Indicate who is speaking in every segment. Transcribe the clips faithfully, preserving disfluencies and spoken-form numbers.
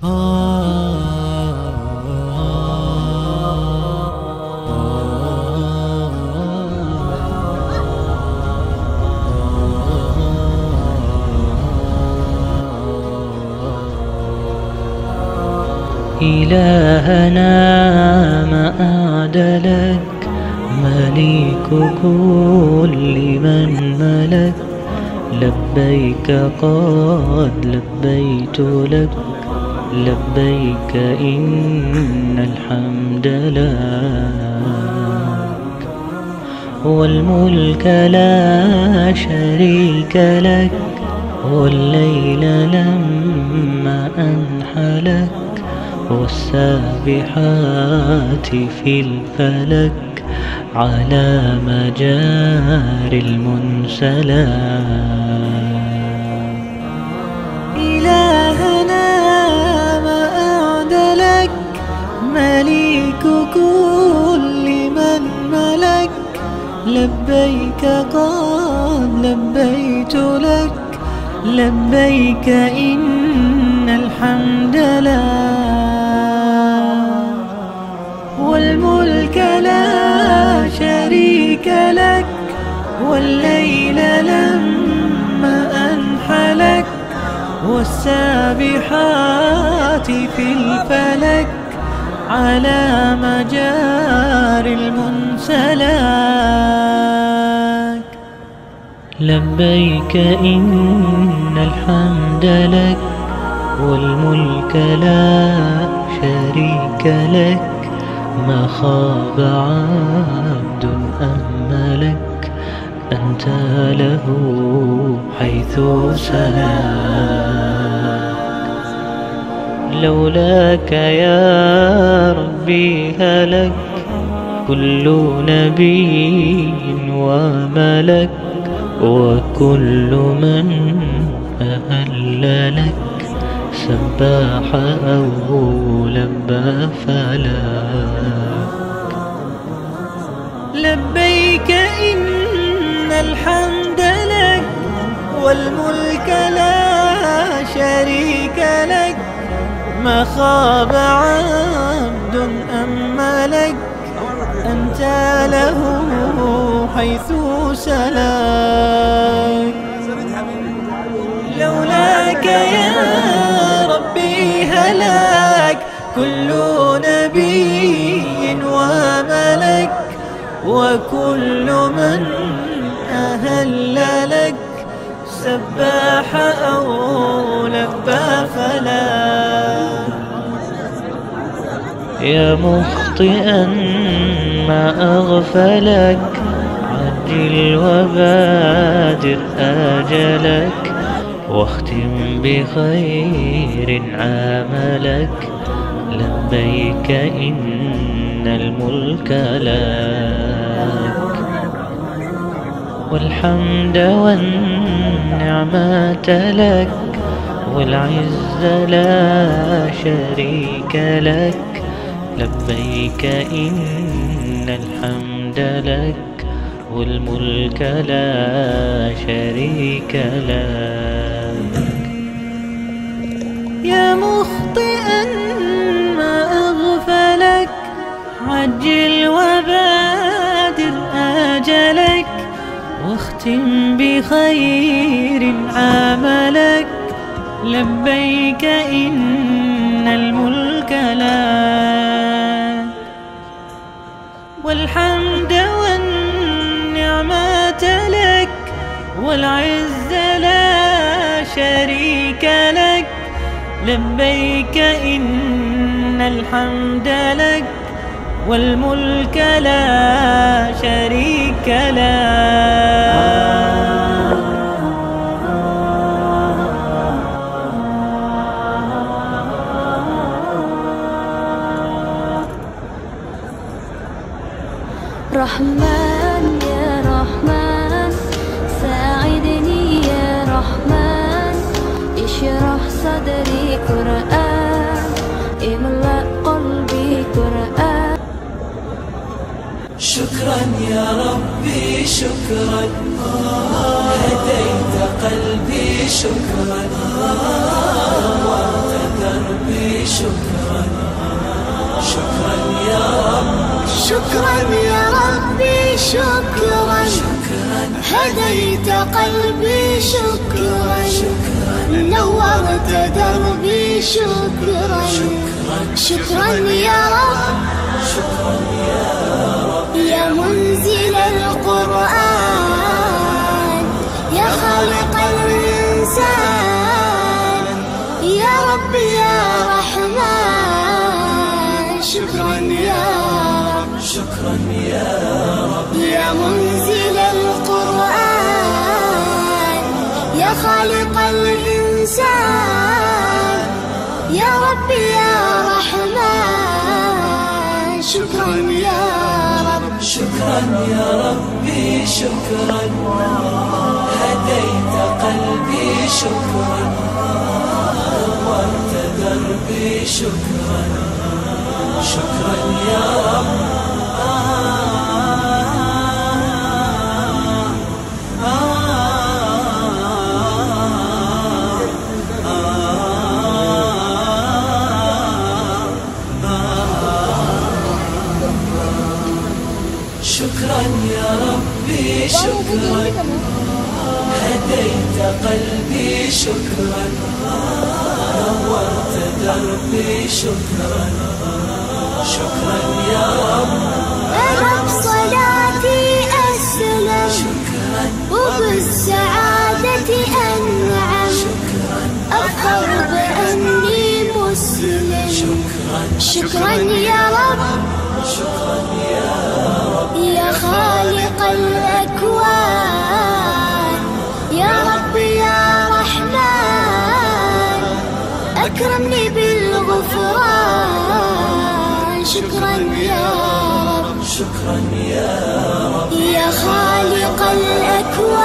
Speaker 1: إلهنا ما أعدلك، مليك كل من ملك. لبيك قد لبيت لك، لبيك إن الحمد لك، والملك لا شريك لك. والليل لما أنحلك، والسابحات في الفلك، على مجاري المنسلات.
Speaker 2: إلهنا ما أعدلك، مليك كل من ملك. لبيك قد لبيت لك، لبيك إن الحمد لك، والملك لا شريك لك. والليل لما أنحلك، والسابحات في الفلك، على مجاري المنسلات.
Speaker 1: لبيك إن الحمد لك، والملك لا شريك لك. ما خاب عبد أملك، أنت له حيث سلك. لولاك يا ربي هلك كل نبي وملك، وكل من أهل لك سباح أو لبى فلك.
Speaker 2: لبيك إن الحمد لك، والملك لا شريك لك. ما خاب عبد أملك، أنت له حيث سلك. لولاك يا ربي هلك كل نبي وملك، وكل من أهل لك سباح أو لبى فلك.
Speaker 1: يا مخطئا ما أغفلك، عجل وبادر آجلك، واختم بخير عملك. لبيك إن الملك لك، والحمد والنعمة لك، والعز لا شريك لك. لبيك إن الحمد لك، والملك لا شريك لك.
Speaker 2: يا مخطئا ما أغفلك، عجل وبادر آجلك، واختم بخير عملك. لبيك إن الملك لك، والحمد والنعمة لك، والعز لا شريك لك. لبيك إن الحمد لك، والملك لا شريك لك.
Speaker 3: رحمن يا رحمن، ساعدني يا رحمن. اشرح صدري قرآن، املأ قلبي قرآن.
Speaker 2: شكرا يا ربي شكرا، هديت قلبي شكرا، نورت دربي شكرا شكرا يا رب
Speaker 3: شكرا يا ربي شكرا هديت قلبي شكرا نورت دربي شكرا شكرا يا رب
Speaker 2: شكرا يا رب
Speaker 3: يا منزل القرآن يا خالق الإنسان يا رب يا رحمن شكرا يا رب
Speaker 2: شكرا يا رب
Speaker 3: يا منزل القرآن يا خالق الإنسان يا رب يا رحمن شكرا يا رب
Speaker 2: شكرا يا ربي شكرا هديت قلبي شكرا نورت دربي شكرا شكرا يا رب شكرا يا ربي شكرا هديت قلبي شكرا نورت دربي شكرا شكرا يا رب
Speaker 3: أنا بصلاتي أسلم
Speaker 2: شكرا
Speaker 3: وبالسعادة أنعم أفخر بأني مسلم
Speaker 2: شكرا
Speaker 3: شكرا يا رب
Speaker 2: شكرا يا رب
Speaker 3: يا خالق الأكوان يا رب يا رحمن أكرمني بالغفران شكرا يا رب
Speaker 2: شكرا يا رب
Speaker 3: يا خالق الأكوان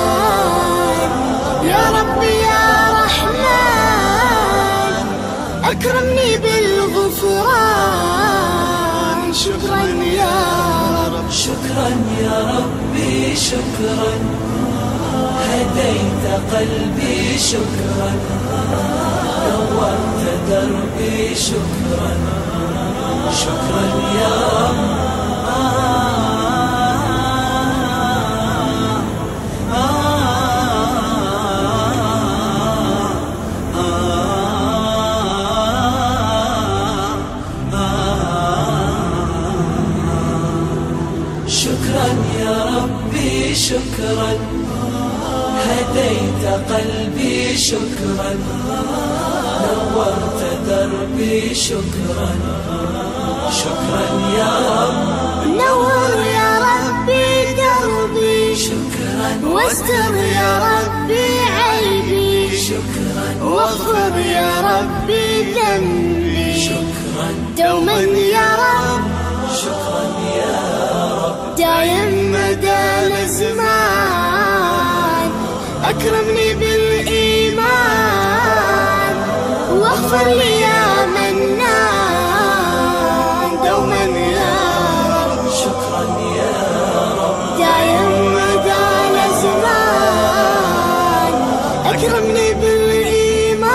Speaker 3: يا رب يا رحمن أكرمني بالغفران شكرا يا رب
Speaker 2: شكرا يا ربي شكرا هديت قلبي شكرا نورت دربي شكرا شكرا يا رب شكرا يا ربي شكرا هديت قلبي شكرا نورت دربي شكرا شكرا يا رب
Speaker 3: نور يا ربي دربي
Speaker 2: شكرا
Speaker 3: واستر يا ربي عيبي
Speaker 2: شكرا
Speaker 3: واغفر يا ربي ذنبي
Speaker 2: شكرا
Speaker 3: دوما يا رب
Speaker 2: شكرا يا رب
Speaker 3: دايم مدى الزمان أكرمني بالإيمان واغفر لي يا منان دوما يا رب
Speaker 2: شكرا يا رب
Speaker 3: دايم مدى الزمان أكرمني بالإيمان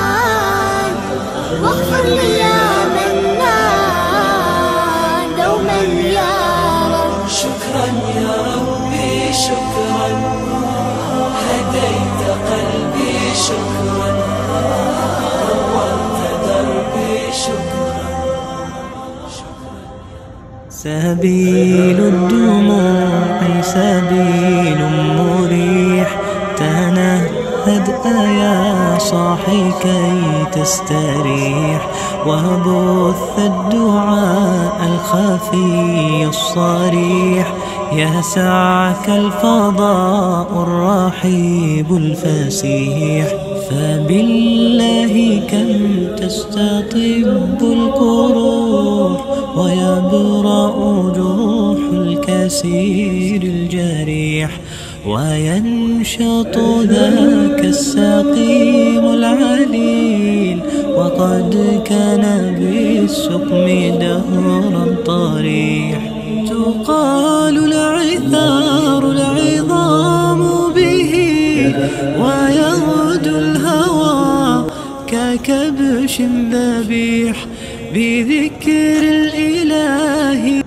Speaker 3: واغفر لي يا منان دوما يا رب
Speaker 2: شكرا يا ربي شكرا هديت قلبي شكرا نورت دربي شكرا
Speaker 1: سبيل الدموع سبيل مريح تنهد يا صاحي كي تستريح وبث الدعاء الخفي الصريح يسعك الفضاء الرحيب الفسيح فبالله كم تستطب القروح ويبرأ جروح الكسير الجريح وينشط ذاك السقيم العليل وقد كان بالسقم دهرا طريح تقال العثار العظام به ويغدو الهوى كبش ذبيح بذكر الإله.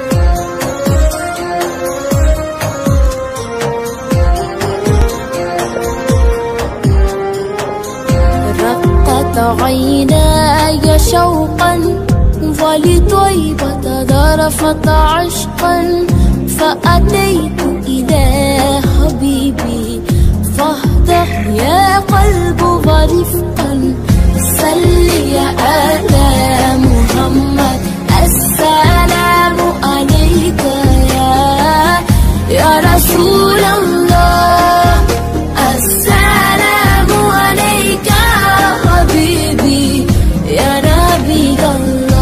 Speaker 3: رقت عيناي شوقا ولطيبة ذرفت عشقا، فأتيت إلى حبيبي فاهدأ يا قلب ورفقا. صل على محمد السلام عليك يا يا رسول الله، السلام عليك حبيبي يا نبي الله،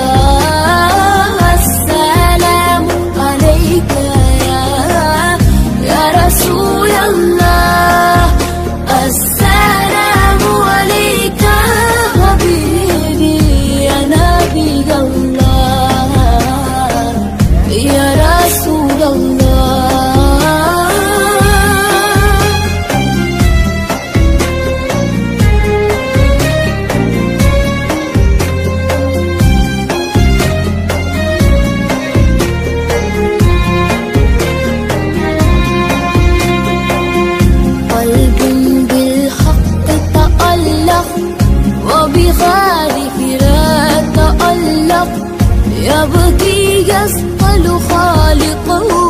Speaker 3: السلام عليك يا يا رسول الله، السلام عليك حبيبي يا نبي الله يا رسول الله. وبخالق لا تألق، يبكي يسأل خالقه